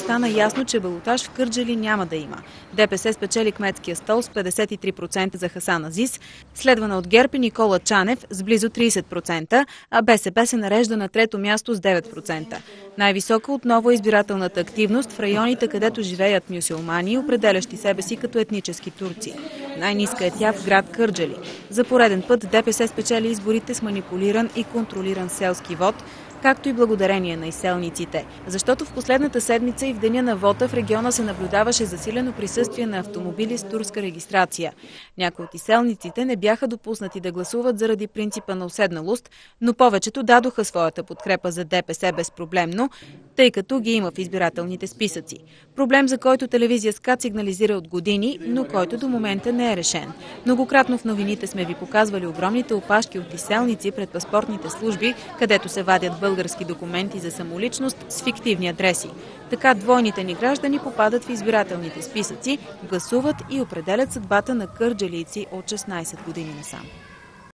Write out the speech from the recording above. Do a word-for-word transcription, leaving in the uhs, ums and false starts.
стана ясно, че балотаж в Кърджали няма да има. ДПС спечели кметския стол с петдесет и три процента за Хасан Азис, следвана от ГЕРБ и Никола Чанев с близо тридесет процента, а БСП се нарежда на трето място с девет процента. Най-висока отново е избирателната активност в районите, където живеят мюсюлмани, определящи себе си като етнически турци. Най-ниска е тя в град Кърджали. За пореден път ДПС спечели изборите с манипулиран и контролиран селски вод, както и благодарение на изселниците. Защото в последната седмица и в деня на вота в региона се наблюдаваше засилено присъствие на автомобили с турска регистрация. Някои от изселниците не бяха допуснати да гласуват заради принципа на уседналост, но повечето дадоха своята подкрепа за ДПС безпроблемно, тъй като ги има в избирателните списъци. Проблем, за който телевизия СКАТ сигнализира от години, но който до момента не е решен. Многократно в новините сме ви показвали огромните опашки от изселници пред паспортните служби, където се вадят български документи за самоличност с фиктивни адреси. Така двойните ни граждани попадат в избирателните списъци, гласуват и определят съдбата на кърджалийци от шестнадесет години насам.